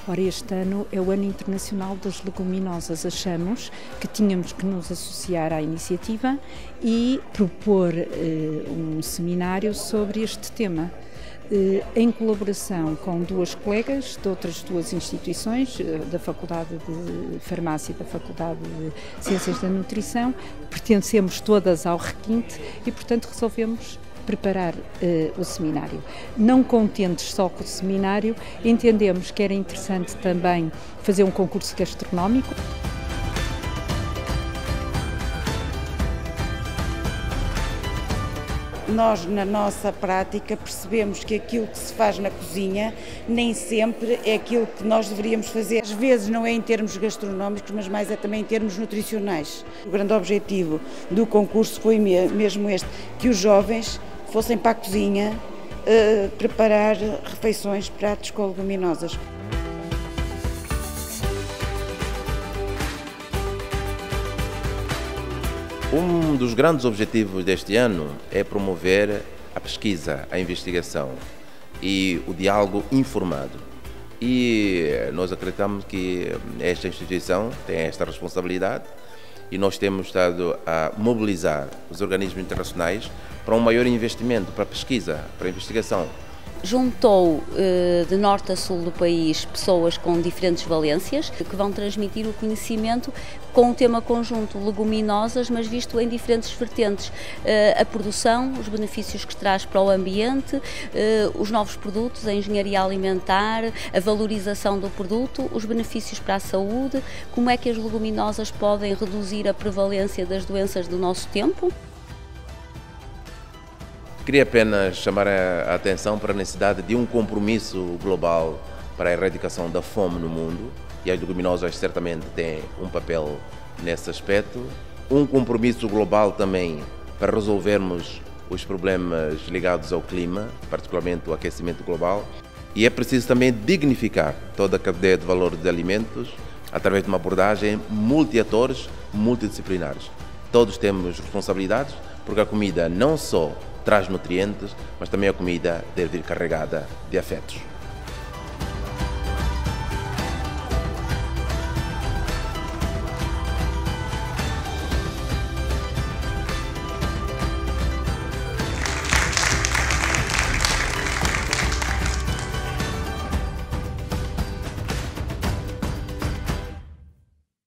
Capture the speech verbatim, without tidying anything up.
Ora, este ano é o Ano Internacional das Leguminosas. Achamos que tínhamos que nos associar à iniciativa e propor eh, um seminário sobre este tema, eh, em colaboração com duas colegas de outras duas instituições, eh, da Faculdade de Farmácia e da Faculdade de Ciências da Nutrição. Pertencemos todas ao requinte e, portanto, resolvemos preparar uh, o seminário. Não contentes só com o seminário, entendemos que era interessante também fazer um concurso gastronómico. Nós, na nossa prática, percebemos que aquilo que se faz na cozinha nem sempre é aquilo que nós deveríamos fazer. Às vezes não é em termos gastronómicos, mas mais é também em termos nutricionais. O grande objetivo do concurso foi mesmo este, que os jovens fossem para a cozinha uh, preparar refeições, pratos com leguminosas. Um dos grandes objetivos deste ano é promover a pesquisa, a investigação e o diálogo informado. E nós acreditamos que esta instituição tem esta responsabilidade e nós temos estado a mobilizar os organismos internacionais para um maior investimento para a pesquisa, para a investigação. Juntou de norte a sul do país pessoas com diferentes valências que vão transmitir o conhecimento com o tema conjunto leguminosas, mas visto em diferentes vertentes. A produção, os benefícios que traz para o ambiente, os novos produtos, a engenharia alimentar, a valorização do produto, os benefícios para a saúde, como é que as leguminosas podem reduzir a prevalência das doenças do nosso tempo. Queria apenas chamar a atenção para a necessidade de um compromisso global para a erradicação da fome no mundo, e as leguminosas certamente têm um papel nesse aspecto. Um compromisso global também para resolvermos os problemas ligados ao clima, particularmente o aquecimento global. E é preciso também dignificar toda a cadeia de valor dos alimentos através de uma abordagem multi-atores, multidisciplinares. Todos temos responsabilidades, porque a comida não só traz nutrientes, mas também a comida deve vir carregada de afetos.